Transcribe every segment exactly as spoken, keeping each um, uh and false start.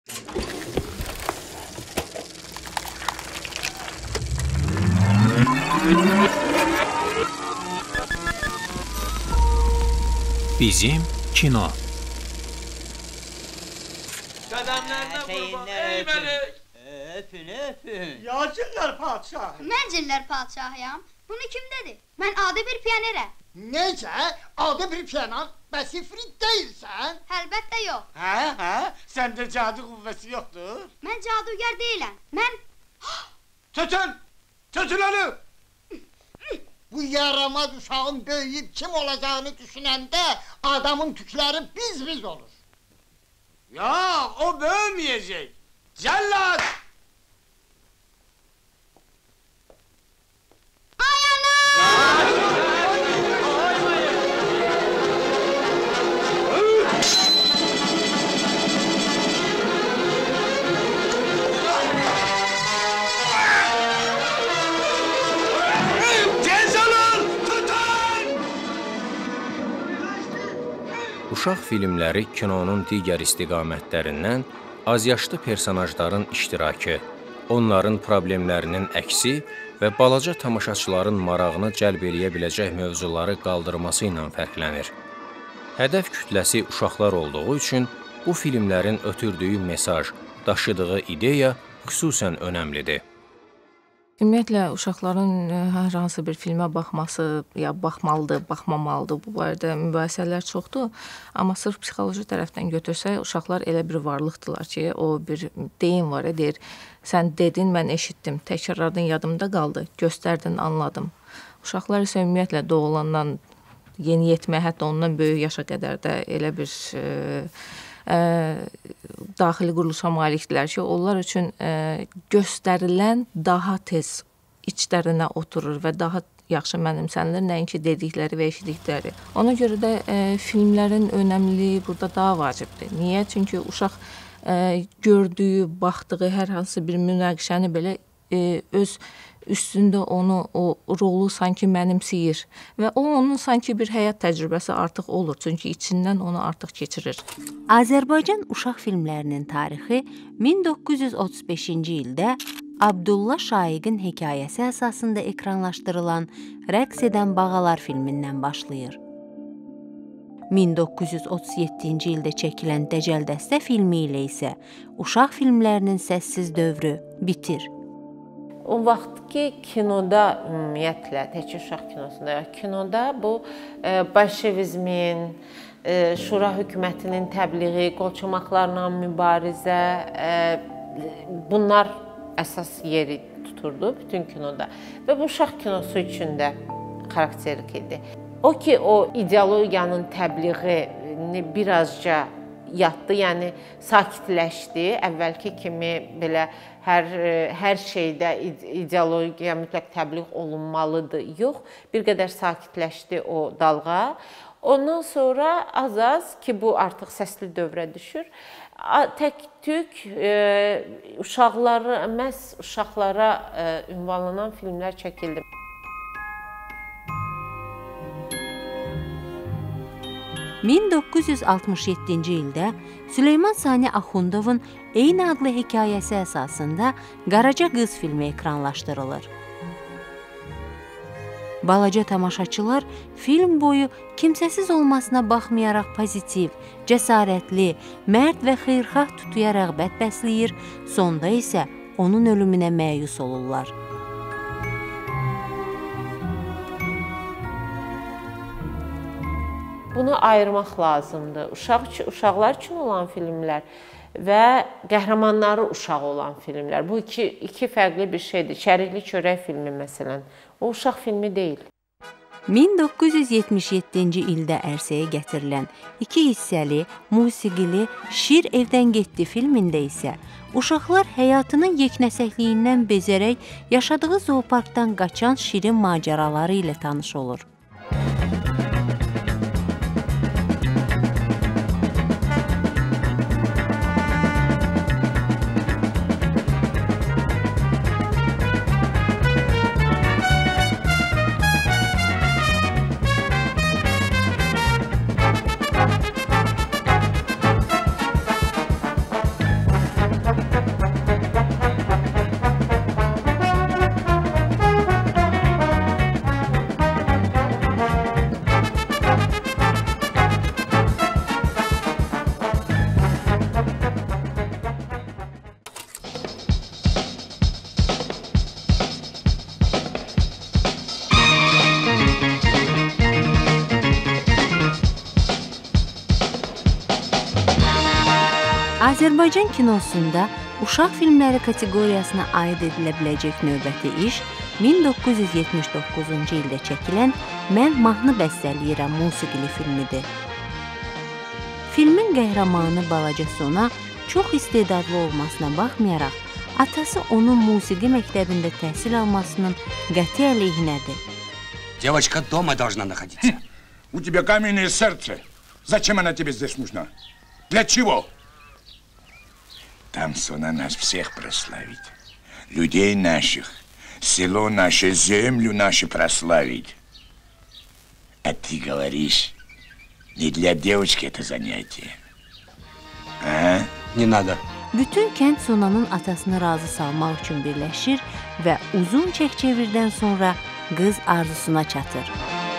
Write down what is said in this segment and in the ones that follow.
Bizim kino. Qədəmlərinə qurban, ey mələk! Öpün, öpün. Yacırlar padişahı. Mən cillər padişahıyam. Bunu kim dedi? Mən adi bir piyanerəm. Neyse, adi bir piyanan, bəs ifrit deyilsən. Əlbəttə yox. Hə, hə, səndə cadu qüvvəsi yoxdur. Mən cadugar deyiləm. Mən... Tutun, tutun onu! Bu yaramaz uşağın böyüyüb kim olacağını düşünəndə adamın tükləri biz-biz olur. Ya, o böyüməyəcək. Cəllad! Uşaq filmləri kinonun digər istiqamətlərindən azyaşlı personajların iştirakı, onların problemlərinin əksi və balaca tamaşaçıların marağını cəlb eləyə biləcək mövzuları qaldırması ilə fərqlənir. Hədəf kütləsi uşaqlar olduğu üçün bu filmlərin ötürdüyü mesaj, daşıdığı ideya xüsusən önəmlidir. Ümumiyyətlə, uşaqların hər hansı bir filmə baxması, ya baxmalıdır, baxmamalıdır, bu barədə mübahisələr çoxdur. Amma sırf psixoloji tərəfdən götürsək, uşaqlar elə bir varlıqdırlar ki, o bir deyim var, deyir, sən dedin, mən eşitdim, təkrarladın, yadımda qaldı, göstərdin, anladım. Uşaqlar isə ümumiyyətlə doğulandan yeni yetmə, hətta ondan böyük yaşa qədər də elə bir... E, Ə, daxili quruluşa malikdirlər ki, onlar üçün ə, göstərilən daha tez içlərinə oturur və daha yaxşı mənimsənilir, nəinki dedikləri və eşitdikləri. Ona görə də ə, filmlərin önəmliliyi burada daha vacibdir. Niyə? Çünki uşaq ə, gördüyü, baxdığı hər hansı bir münaqişəni belə ə, öz üstündə onu, o rolu sanki mənimsəyir və o, onun sanki bir həyat təcrübəsi artıq olur, çünki içindən onu artıq keçirir. Azərbaycan uşaq filmlərinin tarixi min doqquz yüz otuz beşinci ildə Abdullah Şaiqin hekayəsi əsasında ekranlaşdırılan Rəqs edən Bağalar filmindən başlayır. min doqquz yüz otuz yeddinci ildə çəkilən Dəcəldəstə filmi ilə isə uşaq filmlərinin səssiz dövrü bitir. O vaxt ki, kinoda ümumiyyətlə, tək uşaq kinosunda, kinoda bu e, bolşevizmin, e, şura hökumətinin təbliği, qolçomaqlarla mübarizə, e, bunlar əsas yeri tuturdu bütün kinoda. Və bu uşaq kinosu üçün də xarakterik idi. O ki, o ideologiyanın təbliğini birazca yatdı, yəni sakitləşdi. Əvvəlki kimi belə hər, hər şeydə ideologiya mütləq təbliğ olunmalıdır. Yox, bir qədər sakitləşdi o dalğa. Ondan sonra az-az ki, bu artıq səsli dövrə düşür. Tək-tük e, uşaqları, məhz uşaqlara e, ünvanlanan filmlər çəkildi. min doqquz yüz altmış yeddinci ildə Süleyman Sani Axundovun eyni adlı hekayəsi əsasında Qaraca Qız filmi ekranlaşdırılır. Balaca tamaşaçılar film boyu kimsəsiz olmasına baxmayaraq pozitiv, cəsarətli, mərd və xeyirxah tutuya rəğbət bəsləyir, sonda isə onun ölümünə məyus olurlar. Bunu ayırmaq lazımdır. Uşaq, uşaqlar üçün olan filmlər və qəhrəmanları uşaq olan filmlər. Bu iki, iki fərqli bir şeydir. Çərikli çörək filmi məsələn. O uşaq filmi deyil. min doqquz yüz yetmiş yeddinci ildə ərsəyə gətirilən iki hissəli, musiqili Şir evdən getdi filmində isə uşaqlar həyatının yeknəsəkliyindən bezərək yaşadığı zooparkdan qaçan Şirin macəraları ilə tanış olur. Azərbaycan kinosunda uşaq filmləri kateqoriyasına aid edilə biləcək növbəti iş min doqquz yüz yetmiş doqquzuncu ildə çəkilən Mən mahnı bəstələyirəm musiqili filmidir. Filmin qəhrəmanı balaca Sona çox istedadlı olmasına baxmayaraq, atası onun musiqi məktəbində təhsil almasının qəti əleyhinədir. Девочка дома должна находиться. У тебя каменное сердце. Зачем она тебе здесь нужна? Для чего? Там Сона нас всех прославит. Людей наших, село наше, землю нашу прославить. А ты говоришь, не для девочки это занятие. А? Не надо. Bütün kənd Sonanın atasını razı salmaq üçün birləşir və uzun çək-çevirdən sonra qız arzusuna çatır.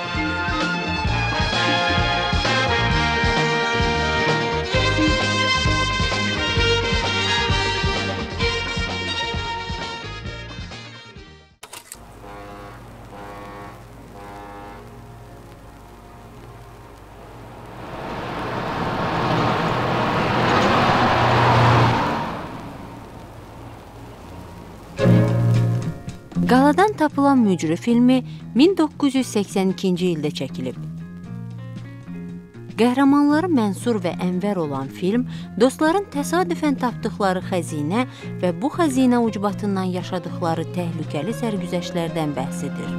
Qaladan tapılan mücrü filmi min doqquz yüz səksən ikinci ildə çəkilib. Qəhrəmanları Mənsur və Ənvər olan film, dostların təsadüfən tapdıqları xəzinə və bu xəzinə ucbatından yaşadıqları təhlükəli sərgüzəştlərdən bəhs edir.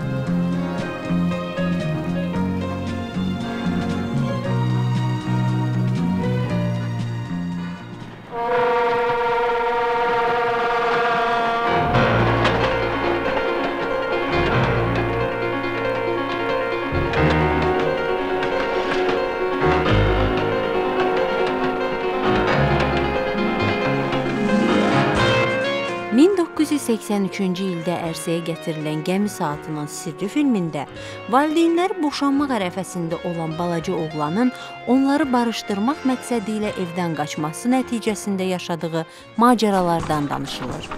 min doqquz yüz səksən üçüncü ildə ərsəyə gətirilən Gəmi Saatının Sirri filmində valideynləri boşanmaq ərəfəsində olan balaca oğlanın onları barışdırmaq məqsədi ilə evdən qaçması nəticəsində yaşadığı macəralardan danışılır.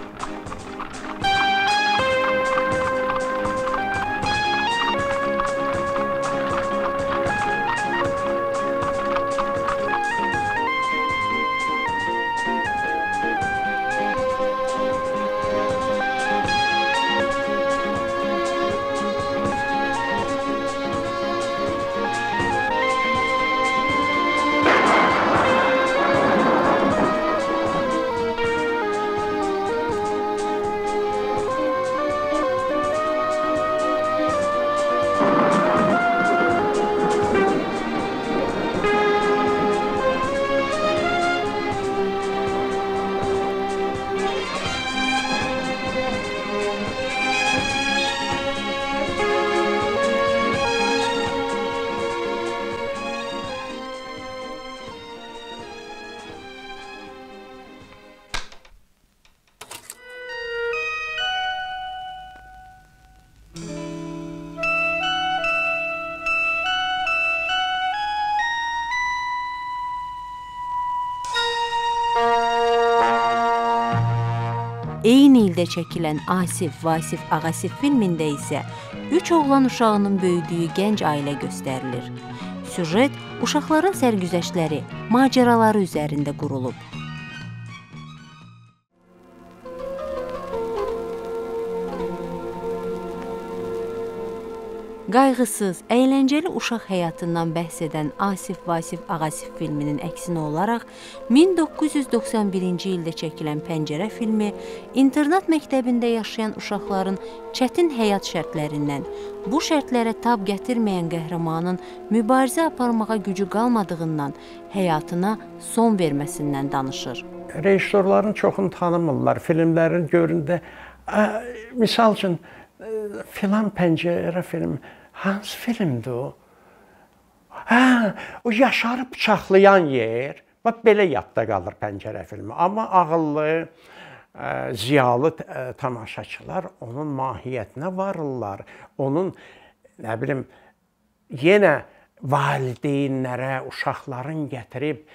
Eyni ildə çəkilən Asif, Vasif, Ağasif filmində isə üç oğlan uşağının böyüdüyü gənc ailə göstərilir. Süjet uşaqların sərgüzəştləri, macəraları üzərində qurulub. Qayğısız, əyləncəli uşaq həyatından bəhs edən Asif, Vasif, Ağasif filminin əksinə olaraq min doqquz yüz doxsan birinci ildə çəkilən Pəncərə filmi internat məktəbində yaşayan uşaqların çətin həyat şərtlərindən, bu şərtlərə tab gətirməyən qəhrəmanın mübarizə aparmağa gücü qalmadığından həyatına son verməsindən danışır. Rejissorların çoxunu tanımırlar, filmlərin göründə. Misal üçün, filan Pəncərə filmi, hansı filmdir o? Hə, o Yaşarı bıçaqlayan yer, bax belə yadda qalır Pəncərə filmi. Amma ağıllı, ziyalı tamaşaçılar onun mahiyyətinə varırlar. Onun, nə bilim, yenə valideynlərə, uşaqların gətirib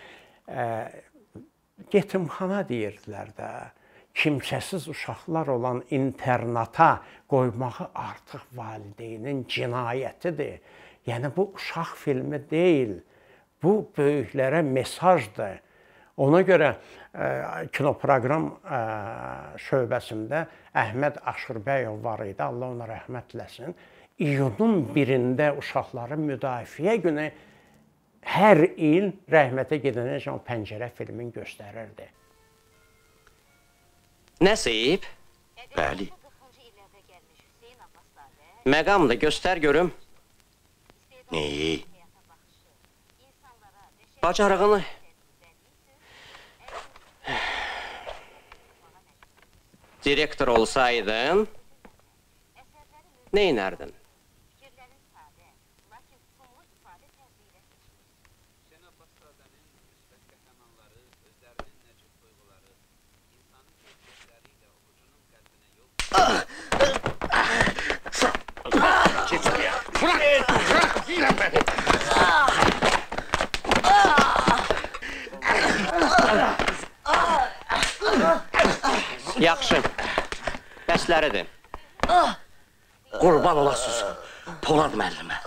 yetimxana deyirdilər də. Kimsəsiz uşaqlar olan internata qoymağı artıq valideynin cinayətidir. Yəni, bu uşaq filmi deyil, bu böyüklərə mesajdır. Ona görə ə, kinoproqram ə, şöbəsində Əhməd Aşırbəyov var idi, Allah ona rəhmət eləsin. İyunun birində uşaqların müdafiə günü hər il rəhmətə gedənəcən Pəncərə filmin göstərirdi. Nəsib? Bəli. Məqamdır, göstər görüm. Neyi? Bacarığını. Direktor olsaydın, neynərdin? Yaxşı, bəsləridir. Qurban olasınız, Polad müəllimə.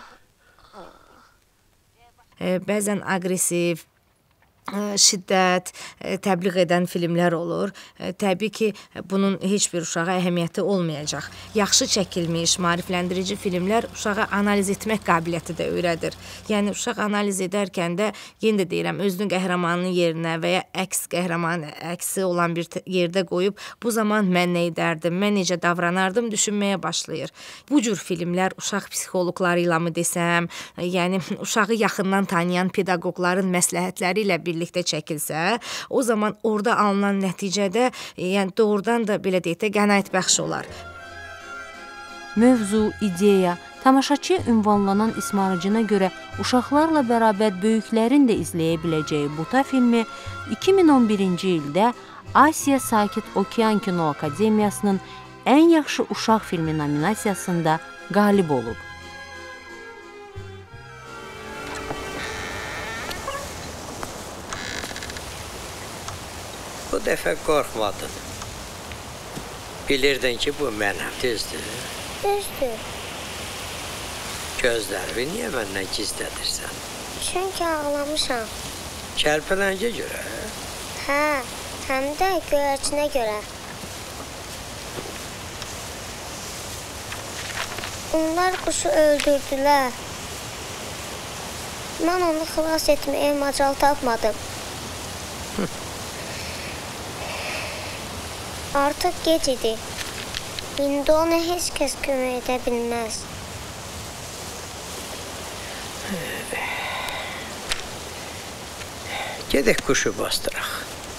Bəzən aqressiv, şiddət təbliğ edən filmlər olur. Təbii ki, bunun heç bir uşağa əhəmiyyəti olmayacaq. Yaxşı çəkilmiş, maarifləndirici filmlər uşağa analiz etmək qabiliyyəti də öyrədir. Yəni, uşaq analiz edərkən də, yenə də deyirəm, özünün qəhrəmanının yerinə və ya əks qəhrəmanın əksi olan bir yerdə qoyub, bu zaman mən nə edərdim, mən necə davranardım düşünməyə başlayır. Bu cür filmlər uşaq psixoloqları ilə mı desəm, yəni uşağı yaxından tanıyan pedaqoqların məsləhətləri ilə birlikdə çəkilsə, o zaman orada alınan nəticədə, yəni doğrudan da belə deyək də qənaət bəxş olar. Mövzu, ideya, tamaşaçıya ünvanlanan ismarıcına görə uşaqlarla bərabər böyüklərin də izləyə biləcəyi Buta filmi iki min on birinci ildə Asiya Sakit Okean Kino Akademiyasının ən yaxşı uşaq filmi nominasiyasında qalib olub. Bu dəfə qorxmadın. Bilirdin ki, bu mənəm. Düzdür? Düzdür. Gözlərimi niyə məndən gizlədirsən? Çünki ağlamışam. Kərpələngə görə? Hə, həm də göyərçinə görə. Onlar quşu öldürdülər. Mən onu xilas etməyə macal tapmadım. Artıq gec idi. İndi ona heç kəs kömək edə bilməz. Gedək quşu bastıraq.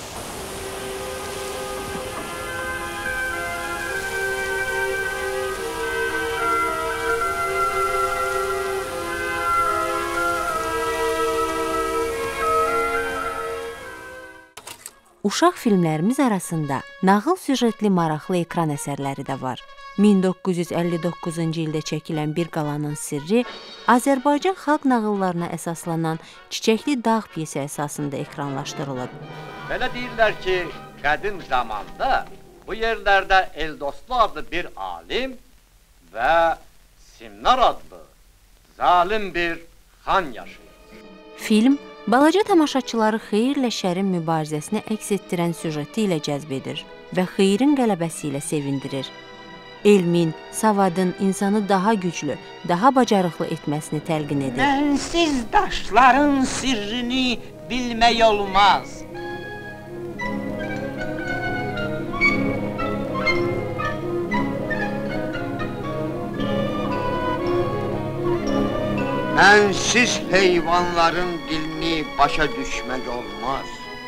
Uşaq filmlərimiz arasında nağıl süjetli maraqlı ekran əsərləri də var. min doqquz yüz əlli doqquzuncu ildə çəkilən Bir qalanın sirri Azərbaycan xalq nağıllarına əsaslanan Çiçəkli dağ piyesi əsasında ekranlaşdırılıb. Belə deyirlər ki, qədim zamanda bu yerlərdə Eldoslu adlı bir alim və Simnar adlı zalim bir xan yaşayır. Film balaca tamaşaçıları xeyirlə şərin mübarizəsini əks etdirən süjeti ilə cəzb edir və xeyrin qələbəsi ilə sevindirir. Elmin, savadın insanı daha güclü, daha bacarıqlı etməsini təlqin edir. Mənsiz daşların sirrini bilmək olmaz. Mənsiz heyvanların dilini başa düşmək olmaz.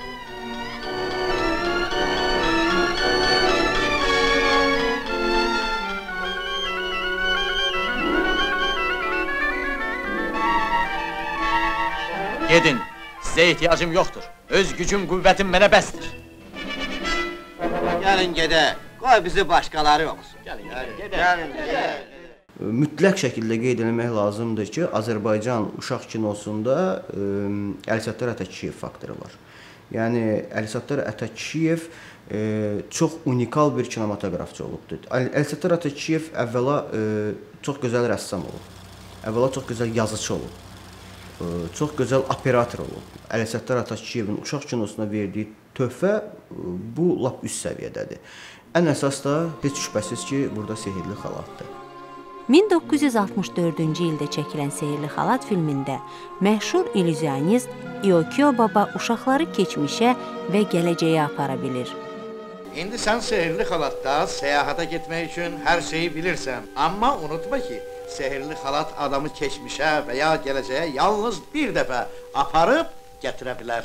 Gedin, sizə ehtiyacım yoxdur. Öz gücüm, qüvvətim mənə bəsdir. Gəlin gedək, qoy bizi başqaları oxusun. Gəlin, gəlin, gəlin. Mütləq şəkildə qeyd etmək lazımdır ki, Azərbaycan uşaq kinosunda Əlsəttar Ətəkişiyev faktoru var. Yəni, Əlsəttar Ətəkişiyev çox unikal bir kinematografçı olubdur. Əlsəttar Ətəkişiyev əvvəla çox gözəl rəssam olub. Əvvəla çox gözəl yazıcı olub. çox gözəl operator olub. Əlsəttar Ataçıyevin uşaq kinosuna verdiyi töhfə bu lap üst səviyyədədir. Ən əsas da heç şübhəsiz ki, burada Sehrli xalatdır. min doqquz yüz altmış dördüncü ildə çəkilən Sehrli xalat filmində məşhur illüzionist İokio Baba uşaqları keçmişə və gələcəyə apara bilir. İndi sən Sehrli xalatda səyahata getmək üçün hər şeyi bilirsən. Amma unutma ki, Sehrli xalat adamı keçmişə və ya gələcəyə yalnız bir dəfə aparıb gətirə bilər.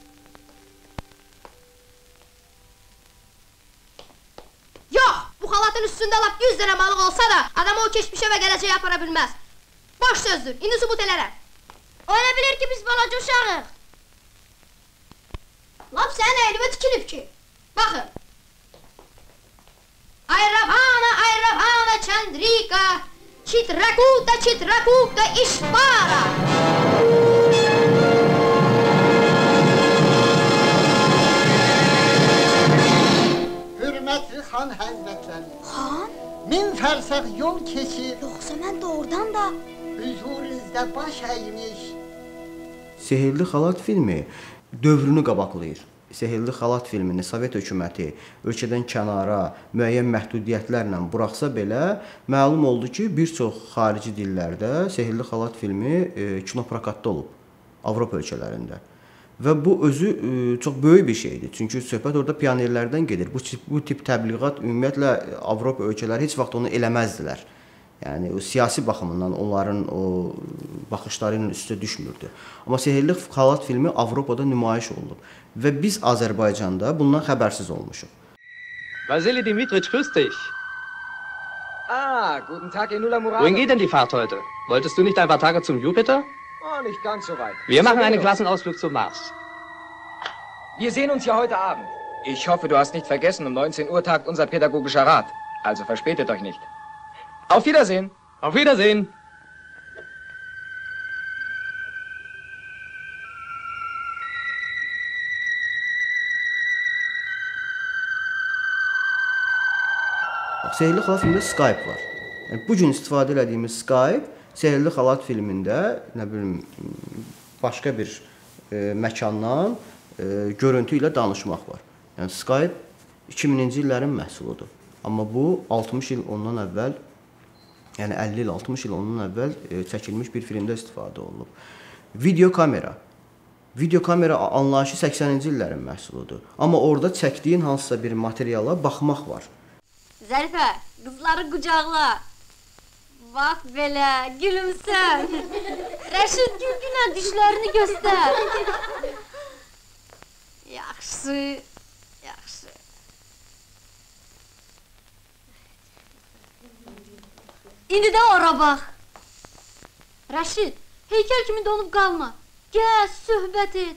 Yox, bu xalatın üstündə lap yüz dənə balıq olsa da adamı o keçmişə və gələcəyə apara bilməz. Boş sözdür, indi sübut elərəm. Ola bilir ki, biz balaca uşağıq. Lap sənin əynimə tikilib ki. Baxın. Ayravana, Ayravana, Chandrika, Chitrakuta, Chitrakuta, Ishvara. Hürmetli xan həzrətləri. Xan? Min fərsəx yol keçir. Yoxsa mən doğrudan da hüzurinizdə baş əymiş. Sehrli xalat filmi dövrünü qabaqlayır. Sehrli xalat filmini Sovet hökuməti ölkədən kənara müəyyən məhdudiyyətlərlə buraxsa belə, məlum oldu ki, bir çox xarici dillərdə Sehrli xalat filmi e, kinoprokatda olub Avropa ölkələrində. Və bu özü e, çox böyük bir şeydir. Çünki söhbət orada pionerlərdən gedir. Bu, bu tip təbliğat ümumiyyətlə Avropa ölkələri heç vaxt onu eləməzdilər. Yəni o siyasi baxımından onların o baxışları ilə üstə düşmürdü. Amma Sehrli xalat filmi Avropada nümayiş olunub və biz Azərbaycanda bundan xəbərsiz olmuşuq. Vasili Dimitrich, grüß dich. Ah, guten Tag, Enula Murado. Wohin geht denn die Fahrt heute? Wolltest du nicht ein paar Tage zum Jupiter? Oh, nicht ganz so weit. Wir machen einen Klassenausflug zum Mars. Wir sehen uns ja heute Abend. Ich hoffe, du hast nicht vergessen, um neunzehn Uhr tagt unser pädagogischer Rat. Also verspätet euch nicht. Auf Wiedersehen. Auf Wiedersehen. Sehrli xalat filmində Skype var. Yəni bu gün istifadə etdiyimiz Skype Sehrli xalat filmində, nə bilim, başqa bir e, məkandan e, görüntü ilə danışmaq var. Yəni Skype iki minci illərin məhsuludur. Amma bu altmış il ondan əvvəl, yəni əlli il, altmış il ondan əvvəl e, çəkilmiş bir filmdə istifadə olunub. Video kamera. Video kamera anlayışı səksəninci illərin məhsuludur. Amma orada çəkdiyin hansısa bir materiala baxmaq var. Zərifə, qızları qucaqla. Bax belə, gülümsən. Rəşid, gülgünə dişlərini göstər. Yaxşı, yaxşı. İndi də ora bax. Rəşid, heykəl kimi donub qalma. Gəl, söhbət et.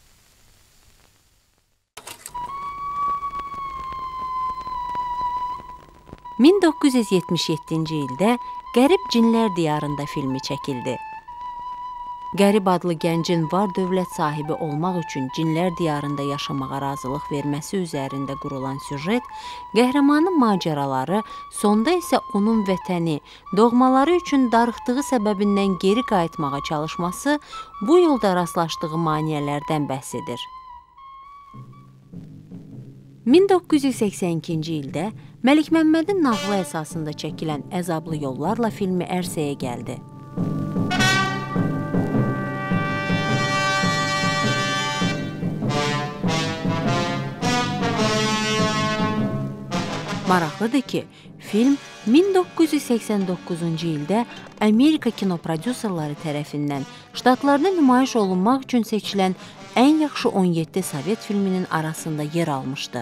min doqquz yüz yetmiş yeddinci ildə Qərib Cinlər Diyarında filmi çəkildi. Qərib adlı gəncin var dövlət sahibi olmaq üçün cinlər diyarında yaşamağa razılıq verməsi üzərində qurulan süjet, qəhrəmanın macəraları, sonda isə onun vətəni, doğmaları üçün darıxdığı səbəbindən geri qayıtmağa çalışması bu yolda rastlaşdığı maneələrdən bəhs edir. min doqquz yüz səksən ikinci ildə Məlik Məmmədin nağılı əsasında çəkilən Əzablı Yollarla filmi ərsəyə gəldi. Maraqlıdır ki, film min doqquz yüz səksən doqquzuncu ildə Amerika kinoprodüserləri tərəfindən ştatlarda nümayiş olunmaq üçün seçilən ən yaxşı on yeddi Sovet filminin arasında yer almışdı.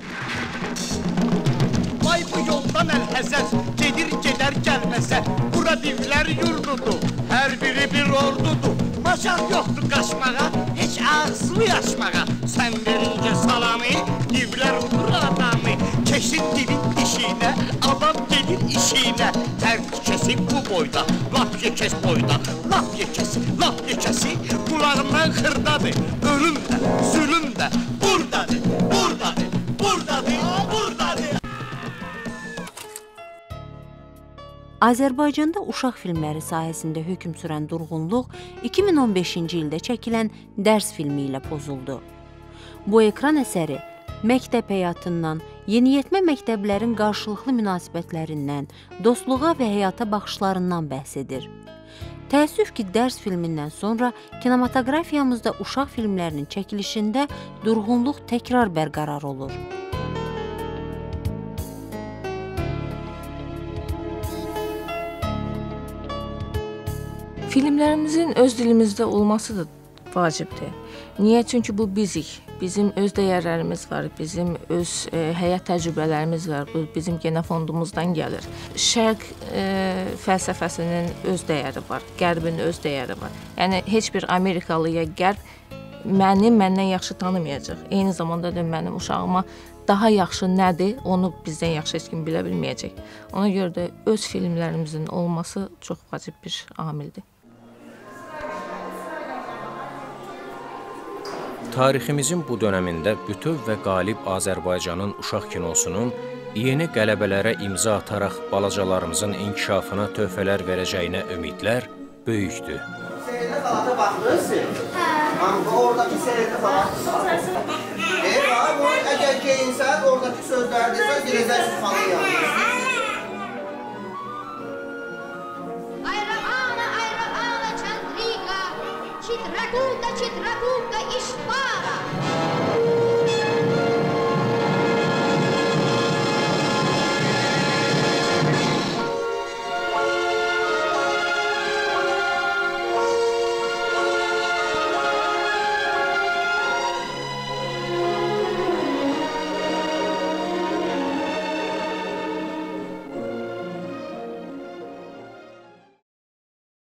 Vay bu yoldan əl-həsəs, gedir gedər gəlməsə, bura divlər yurdudur, hər biri bir ordudur. Macal yoxdur qaçmağa, heç ağzını yaşmağa, sən verincə salamı, divlər udur adamı. Kesin divin dişinə, adam gelir işinə, tərk kesib bu boyda, lap yekəs boyda, lap yekəsi, lap yekəsi, qulağından xırdadır, ölüm də, zülüm də, buradadır, buradadır, buradadır, buradadır. Azərbaycanda uşaq filmləri sahəsində hökm sürən durğunluq iki min on beşinci ildə çəkilən Dərs filmi ilə pozuldu. Bu ekran əsəri məktəb həyatından, yeniyetmə məktəblərin qarşılıqlı münasibətlərindən, dostluğa və həyata baxışlarından bəhs edir. Təəssüf ki, Dərs filmindən sonra kinematografiyamızda uşaq filmlərinin çəkilişində durğunluq təkrar bərqərar olur. Filmlərimizin öz dilimizdə olması da vacibdir. Niyə? Çünki bu bizik. Bizim öz dəyərlərimiz var, bizim öz e, həyat təcrübələrimiz var, bu bizim genofondumuzdan gəlir. Şərq e, fəlsəfəsinin öz dəyəri var, Qərbin öz dəyəri var. Yəni, heç bir Amerikalıya Qərb məni məndən yaxşı tanımayacaq. Eyni zamanda da mənim uşağıma daha yaxşı nədir, onu bizdən yaxşı heç kim bilə bilməyəcək. Ona görə də öz filmlərimizin olması çox vacib bir amildir. Tariximizin bu dönəmində bütöv və qalib Azərbaycanın uşaq kinosunun yeni qələbələrə imza ataraq balacalarımızın inkişafına töhfələr verəcəyinə ümidlər böyükdür. Seyrəkə xalata baxdınız? Hə. Amma oradakı seyrəkə xalata. Eyvah, əgər geyinsən, oradakı sözləri desən, girəcəksiniz xanın yanına. Chitrakuta, Chitrakuta, Ishvara.